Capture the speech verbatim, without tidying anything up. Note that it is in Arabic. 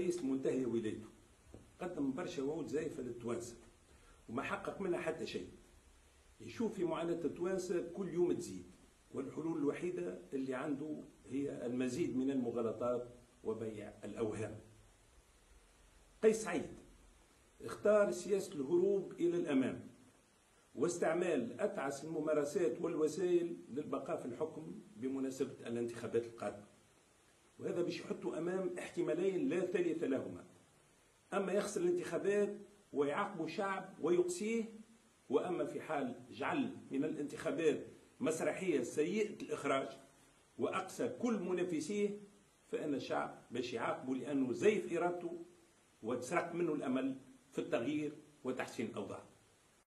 رئيس منتهي ولايته قدم برشا وعود زايفه للتوانسه وما حقق منها حتى شيء. يشوف في معاناه التوانسه كل يوم تزيد، والحلول الوحيده اللي عنده هي المزيد من المغالطات وبيع الاوهام. قيس سعيد اختار سياسه الهروب الى الامام واستعمال اتعس الممارسات والوسائل للبقاء في الحكم بمناسبه الانتخابات القادمه، وهذا باش يحطوا امام احتمالين لا ثالث لهما: اما يخسر الانتخابات ويعاقب شعب ويقسيه، واما في حال جعل من الانتخابات مسرحيه سيئه الاخراج واقسى كل منافسيه، فان الشعب باش يعاقبه لانه زيف ارادته وتسرق منه الامل في التغيير وتحسين الاوضاع.